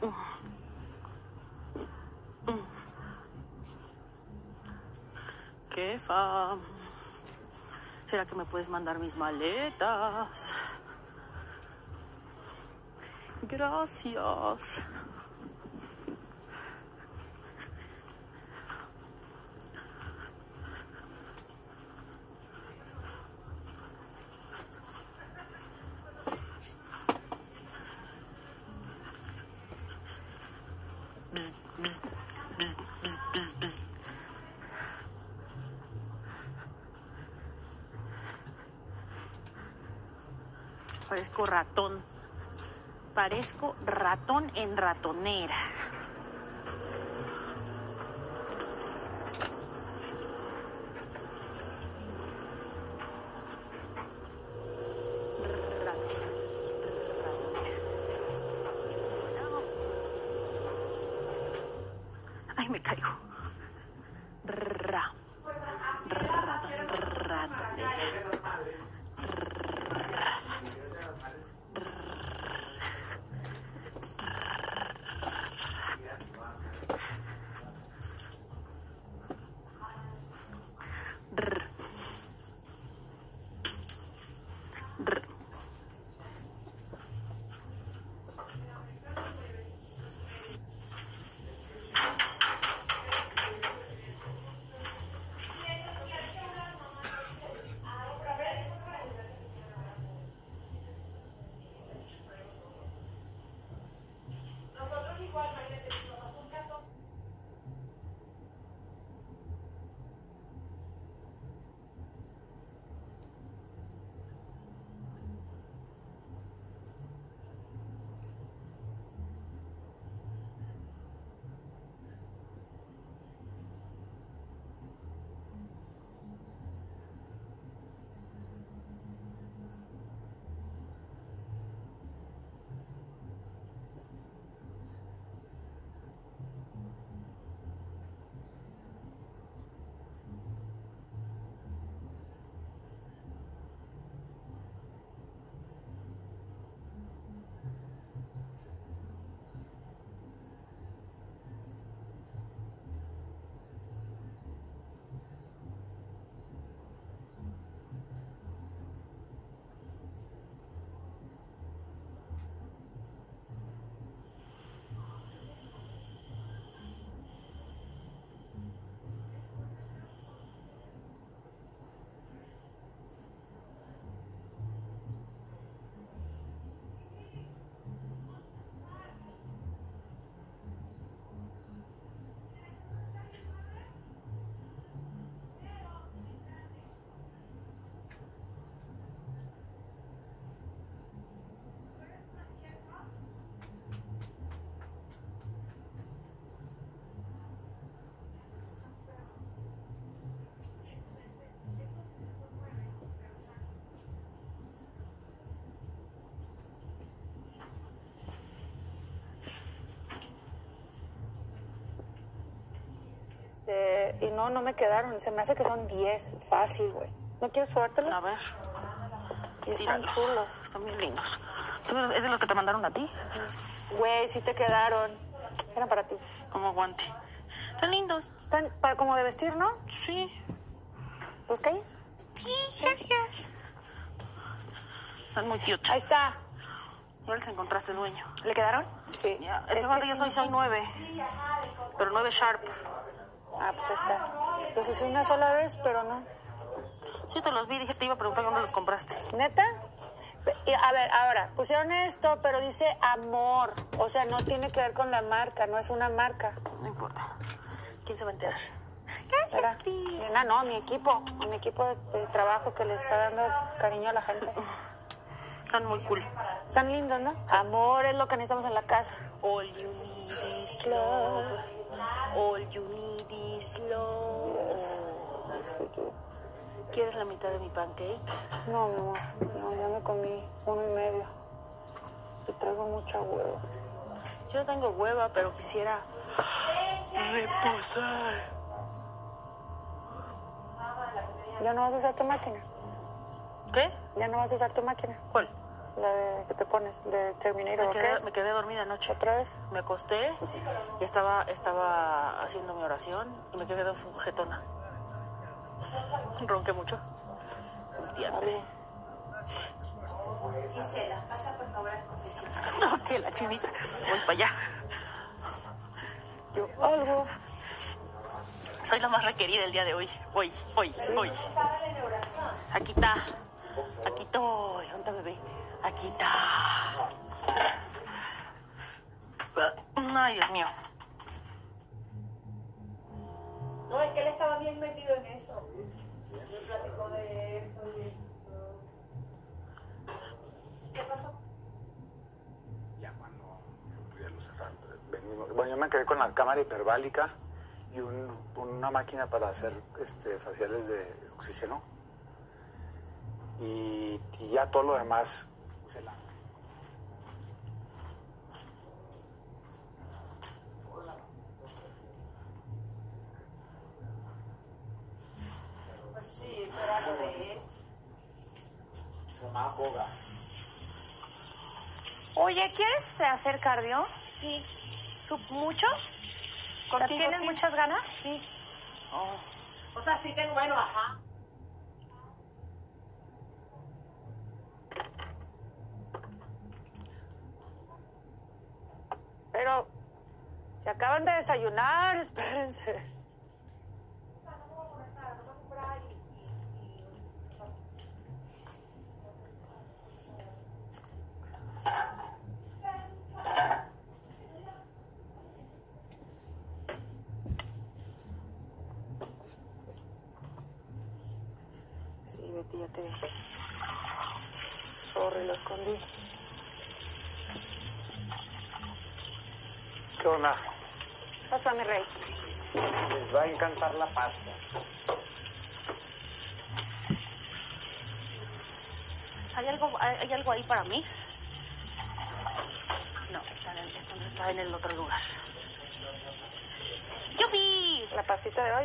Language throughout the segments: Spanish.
Jefa, ¿será que me puedes mandar mis maletas? Gracias. Bzz, bzz, bzz, bzz, bzz, bzz. Parezco ratón. Parezco ratón en ratonera. Ay, me caigo. Y no me quedaron. Se me hace que son 10. Fácil, güey. ¿No quieres probártelos? A ver. Y están Tíralos. chulos. Están bien lindos. ¿Es de los que te mandaron a ti? Güey, sí te quedaron. Eran para ti. Como guante. Están lindos. Están para como de vestir, ¿no? Sí. ¿Los calles? Sí, gracias. Están muy cute. Ahí está. Ya les encontraste dueño. ¿Le quedaron? Sí. Ya. Es que yo soy 6'9". Pero 9 sharp. Ah, pues ahí está. Los hice una sola vez, pero no. Sí, te los vi. Dije, te iba a preguntar dónde los compraste. ¿Neta? Y, a ver, ahora, pusieron esto, pero dice amor. O sea, no tiene que ver con la marca, no es una marca. No importa. ¿Quién se va a enterar? Gracias, Cris. No, mi equipo de trabajo que le está dando cariño a la gente. Están muy cool. Están lindos, ¿no? Amor es lo que necesitamos en la casa. All you need is love. All you need is love. ¿Quieres la mitad de mi pancake? No, no, ya me comí 1.5. Y traigo mucha hueva. Yo no tengo hueva, pero quisiera reposar. ¿Ya no vas a usar tu máquina? ¿Qué? ¿Ya no vas a usar tu máquina? ¿Cuál? La de que te pones, de Terminator. Me quedé dormida anoche. ¿Otra vez? Me acosté y estaba haciendo mi oración y me quedé jetona. Ronqué mucho. Vale. Gisela, pasa por favor al confesionario. No, que la chinita. Voy para allá. Yo algo. Soy la más requerida el día de hoy. Hoy. Aquí está. Aquí estoy. ¿Dónde está, bebé? Aquí está. Ay, Dios mío. No, es que él estaba bien metido en eso. Me platicó de eso. ¿Qué pasó? Ya cuando ya lo cerraron, venimos. Bueno, yo me quedé con la cámara hiperbálica y una máquina para hacer faciales de oxígeno. Y ya todo lo demás se la... Pues sí, eso era lo de él. Se llama Boga. Oye, ¿quieres hacer cardio? Sí. ¿Mucho? ¿Contigo O sea, ¿tienes sí? muchas ganas? Sí. O sea, sí tengo, bueno, ajá. Pero se acaban de desayunar, espérense. Sí, Betty, ya te dije. Sorry, lo escondí. ¿Qué onda? ¿Qué pasó, mi rey? Les va a encantar la pasta. ¿Hay algo ahí para mí? No, entonces está en el otro lugar. ¡Yupi! La pastita de hoy.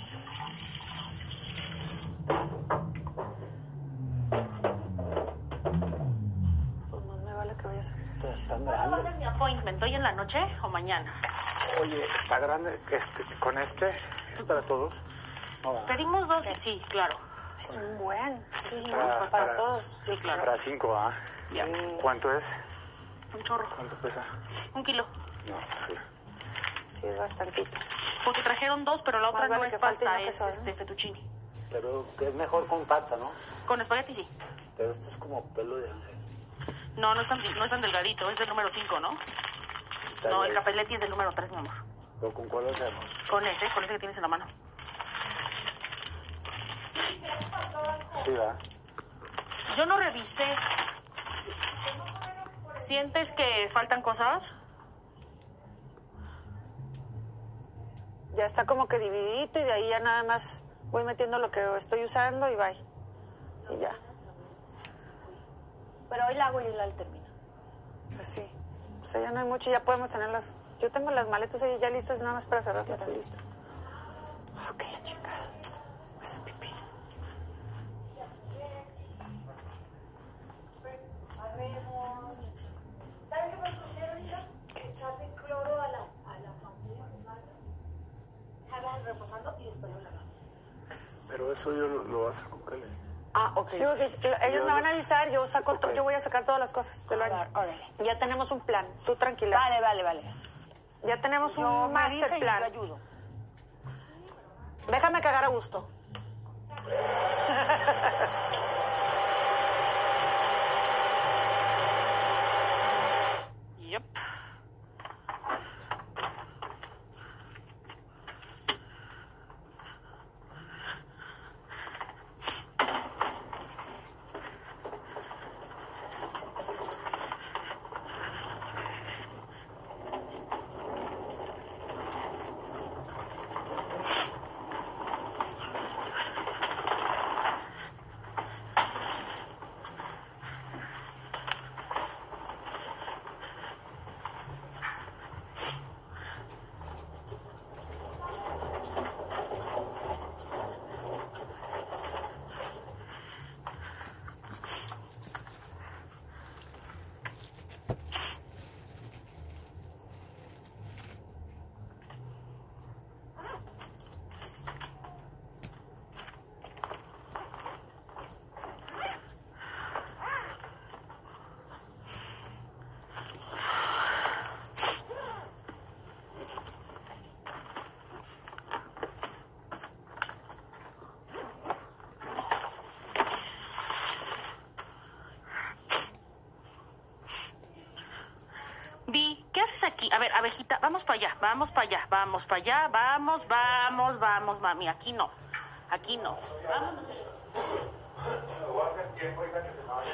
Pues más me vale que vaya a salir eso. Pues están ¿Cuándo va a grandes. ser mi appointment? ¿Hoy en la noche o mañana? Oye, está grande. Con ¿es para todos? No, ¿verdad? Pedimos dos. Sí, claro. Es un buen. Sí, Para todos. Sí, claro. Para 5, ¿ah? Ya. ¿Cuánto es? Un chorro. ¿Cuánto pesa? 1 kilo. No, sí. Sí, es bastantito. Porque trajeron 2, pero la otra Más vale no es que falte y pasta, no que es sobre. fettuccine. Pero es mejor con pasta, ¿no? Con espagueti sí. Pero este es como pelo de ángel. No es tan delgadito, es del número 5, ¿no? Está No, el bien. capelletti es del número 3, mi amor. ¿Pero con cuál lo hacemos? Con ese que tienes en la mano. Sí, ¿verdad? Yo no revisé. ¿Sientes que faltan cosas? Ya está como que divididito y de ahí ya nada más voy metiendo lo que estoy usando y bye. Y ya. Pero hoy la hago y hoy la termino. Pues sí. O sea, ya no hay mucho, ya podemos tenerlas. Yo tengo las maletas ahí ya listas nada más para cerrarlas y listo. Ok, la chingada. Voy a hacer pipí. ¿Sabes qué me pusieron ahorita? Echarle cloro a la pastilla de salsa. Dejarla reposando y después lo lavamos. Pero eso yo lo voy a hacer con Kelly. Ah, ok. Digo que ellos me van a avisar, yo saco Ok. yo voy a sacar todas las cosas del baño. Órale. Ya tenemos un plan, tú tranquila. Vale. Ya tenemos Yo un me dice master y plan. yo ayudo. Déjame cagar a gusto. Yep. Aquí, a ver, abejita, vamos para allá, vamos para allá, vamos para allá, vamos, mami, aquí no, vámonos. Lo voy a hacer tiempo, hija, que se me vaya.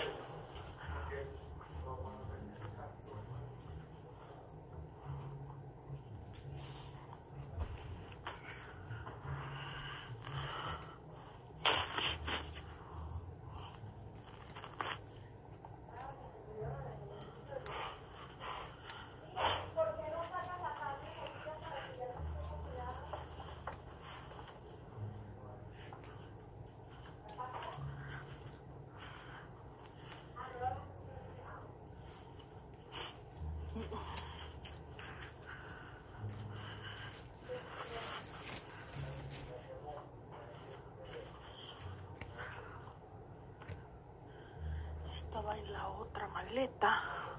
Estaba en la otra maleta.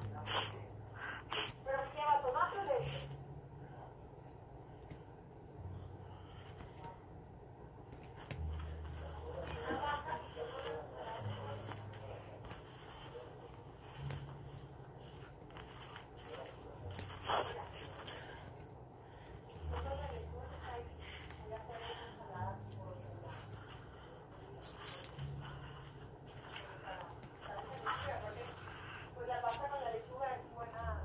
¿Pero qué va a tomar leche? Pues la pasta con la lechuga es buena.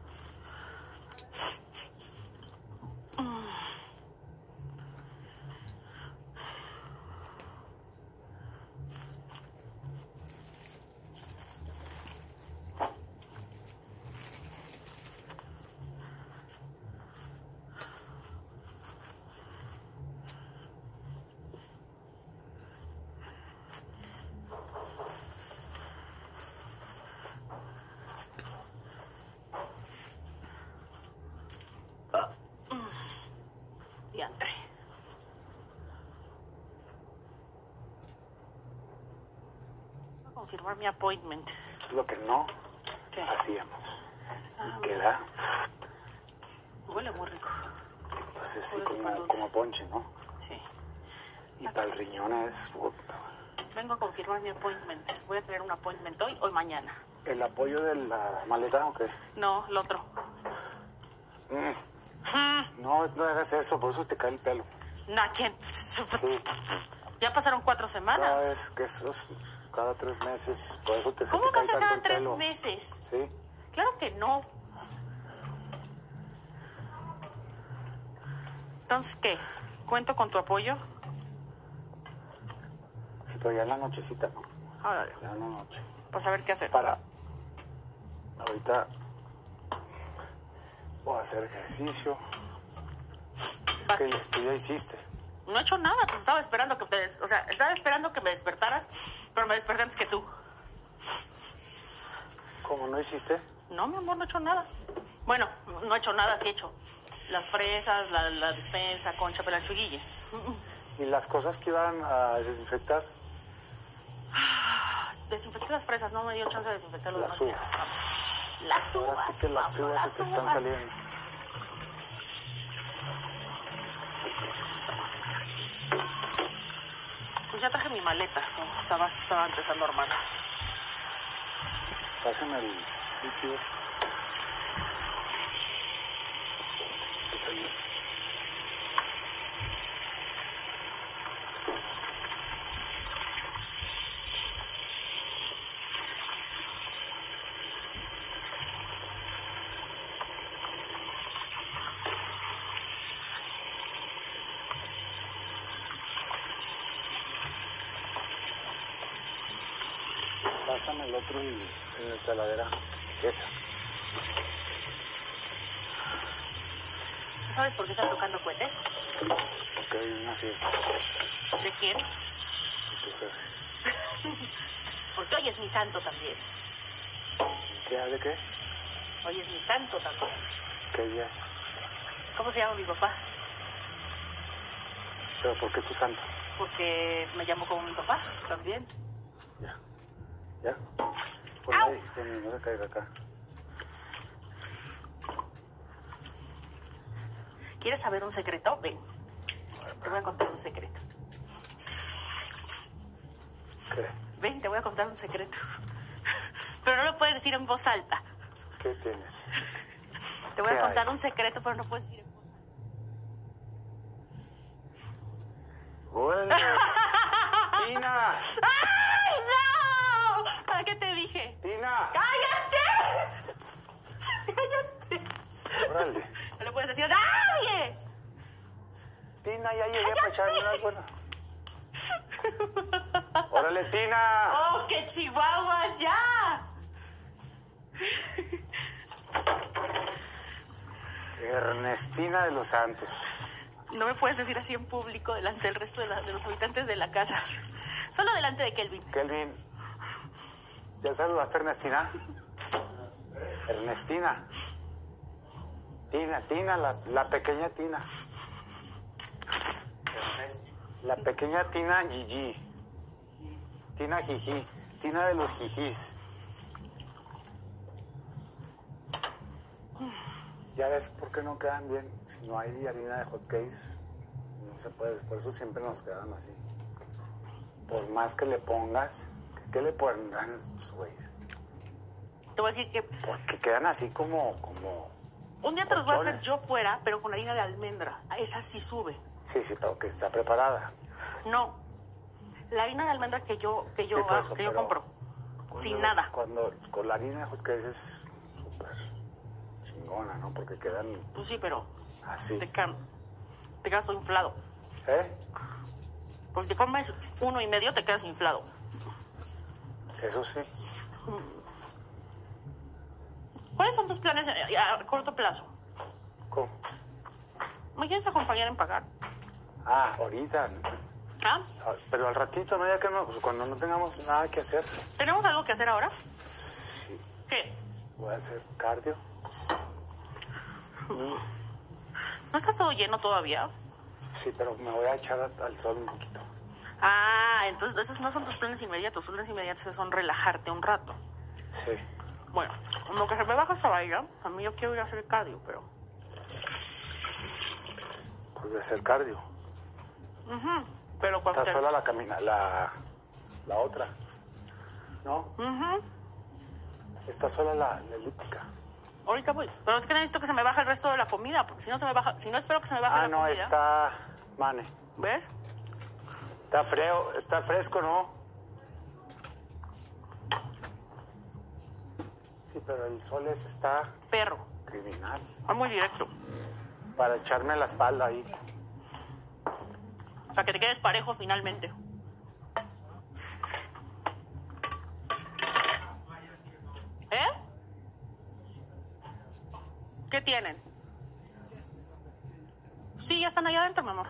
Diantre. Voy a confirmar mi appointment. Es lo que no ¿Qué? hacíamos. Ah, Y queda, Huele muy rico. entonces sí, Por eso pan dulce. como ponche, ¿no? Sí. Y para el riñón es... puta. Vengo a confirmar mi appointment. Voy a tener un appointment hoy o mañana. ¿El apoyo de la maleta o qué? No, el otro. No, no hagas eso, por eso te cae el pelo. No, ¿quién? Sí. Ya pasaron 4 Cada semanas. vez que esos, cada 3 meses, por eso se ¿Cómo te que cae se tanto cada el 3 pelo. meses? Sí. Claro que no. Entonces, ¿qué? ¿Cuento con tu apoyo? Sí, pero ya en la nochecita, ¿no? Órale, Ya en la noche. pues a ver qué hacer. Para... Ahorita voy a hacer ejercicio. Vas- Es que tú ya hiciste. No he hecho nada, pues estaba esperando que estaba esperando que me despertaras, pero me desperté antes que tú. ¿Cómo no hiciste? No, mi amor, no he hecho nada. Bueno, no he hecho nada, sí he hecho. Las fresas, la despensa, concha, pelachuguille. ¿Y las cosas que iban a desinfectar? Desinfecté las fresas, no me dio chance de desinfectar los Las demás. uvas. Las uvas. Ahora sí que las Pablo, uvas se te están uvas. saliendo. Pues ya traje mi maleta, sí, estaba empezando a armar. Pásame el líquido. Pásame el otro y en la saladera. Esa. ¿Sabes por qué están tocando cohetes? Porque hay una fiesta. ¿De quién? de tu jefe. Porque hoy es mi santo también. ¿Qué de qué? Hoy es mi santo también. ¿Qué día es? ¿Cómo se llama mi papá? ¿Pero por qué tu santo? Porque me llamo como mi papá también. Ya. ¿Ya? Pues ¡Au! ahí, que no se caiga acá. ¿Quieres saber un secreto? Ven. Te voy a contar un secreto. ¿Qué? Ven, te voy a contar un secreto. Pero no lo puedes decir en voz alta. ¿Qué tienes? Te voy a ¿Qué contar hay? un secreto, pero no puedes decir. ¡Órale! ¡Tina! ¡Ay, no! ¿Para qué te dije? ¡Tina! ¡Cállate! ¡Cállate! ¡Órale! No le puedes decir a nadie. Tina, ya llegué para echarme unas buenas. ¡Órale, Tina! ¡Oh, qué chihuahuas! ¡Ya! Ernestina de los Santos. No me puedes decir así en público delante del resto de los habitantes de la casa. Solo delante de Kelvin. Kelvin, ¿ya saludaste a Ernestina? Ernestina. Tina, la pequeña Tina. La pequeña Tina Gigi. Tina Jiji. Tina de los Jijis. Ya ves por qué no quedan bien. Si no hay harina de hot cakes, no se puede. Por eso siempre nos quedan así. Por más que le pongas, ¿qué le pondrán estos güeyes? Te voy a decir que Porque quedan así como... un día te los voy a hacer colchones. yo fuera, pero con harina de almendra. Esa sí sube. Sí, pero que está preparada. No. La harina de almendra que yo por eso, pero compro. cuando Sin ves- nada. Cuando con la harina de hot cakes es súper chingona, ¿no? Porque quedan Pues sí, pero así. te quedas todo inflado. ¿Eh? Porque te comes 1.5, te quedas inflado. Eso sí. ¿Cuáles son tus planes a corto plazo? ¿Cómo? ¿Me quieres acompañar en pagar? Ah, ahorita. ¿Ah? Ah, pero al ratito, ¿no? Ya que no, pues cuando no tengamos nada que hacer, ¿Tenemos algo que hacer ahora? sí, ¿Qué? voy a hacer cardio. ¿No estás todo lleno todavía? Sí, pero me voy a echar al sol un poquito. Ah, entonces esos no son tus planes inmediatos. Tus planes inmediatos son relajarte un rato. Sí. Bueno, como que se me baja esta vaina, a mí yo quiero ir a hacer cardio, pero... Pues voy a hacer cardio. Pero cuando Está te... sola la otra. ¿No? Está sola la elíptica. Ahorita voy. Pero es que necesito que se me baje el resto de la comida, porque si no se me baja... Si no espero que se me baje Ah, la no, comida... está... Mane. ¿Ves? Está fresco, ¿no? Sí, pero el sol está Perro. criminal. Es muy directo. Para echarme la espalda ahí. Para que te quedes parejo finalmente. ¿Eh? ¿Qué tienen? Sí, ya están allá adentro, mi amor.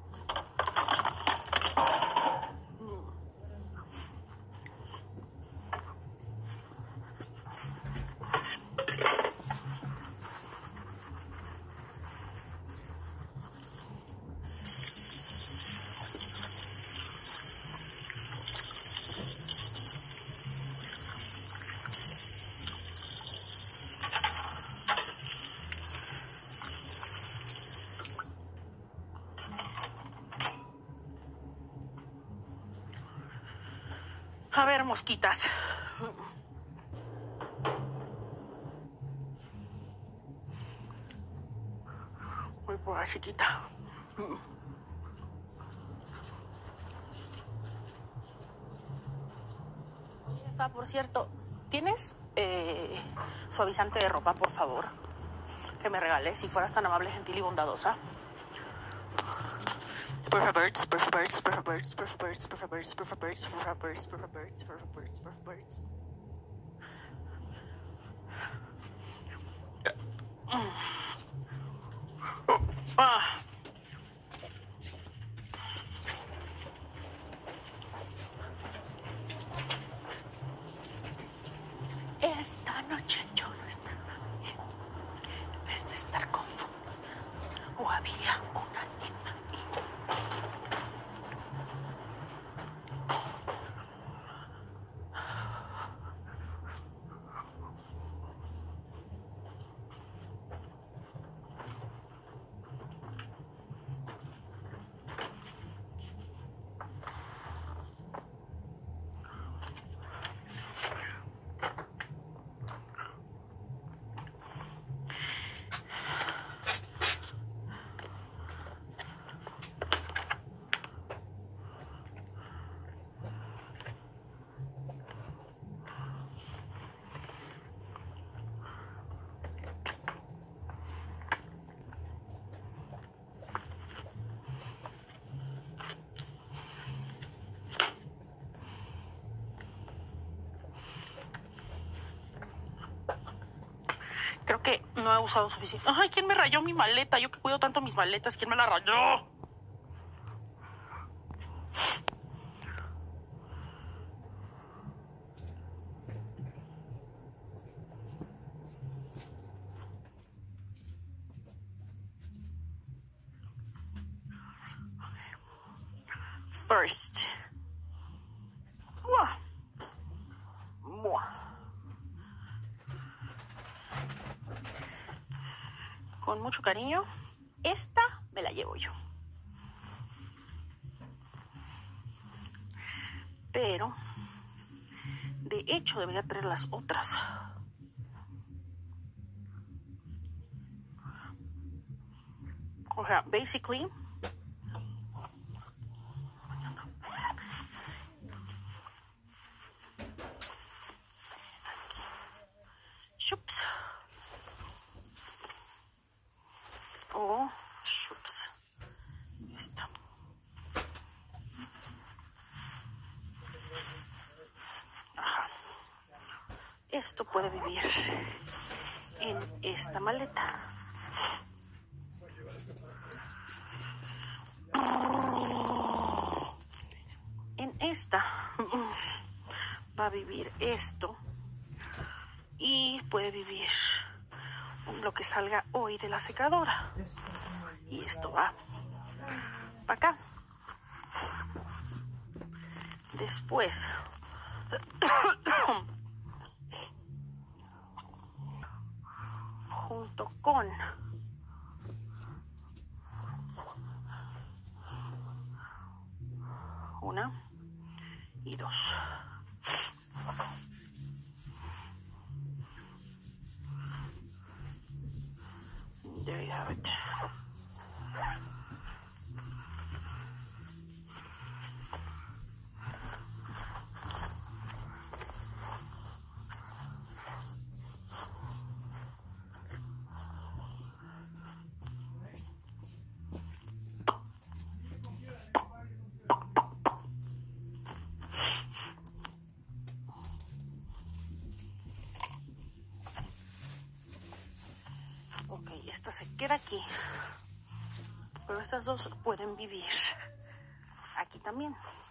A ver, mosquitas. Voy por la chiquita. Jefa, por cierto, ¿tienes suavizante de ropa, por favor? Que me regales, si fueras tan amable, gentil y bondadosa. Perfect birds, perfect birds, perfect birds, perfect birds, perfect birds, perfect birds, perfect birds, perfect birds, perfect birds, perfect birds. Ah. Esta noche yo no estaba bien. En vez de estar confundida, o había una niña. Creo que no he usado suficiente. Ay, ¿quién me rayó mi maleta? Yo que cuido tanto mis maletas, ¿quién me la rayó? First. Mua. Mua. Con mucho cariño, esta me la llevo yo. Pero, de hecho, debería traer las otras. O sea, basically, shups. Oh, shups. Listo. Ajá. Esto puede vivir en esta maleta. En esta va a vivir esto. Y puede vivir lo que salga hoy de la secadora. Y esto va para acá. Después junto con una y dos. There you have it. Ok, esta se queda aquí. Pero estas dos pueden vivir aquí también.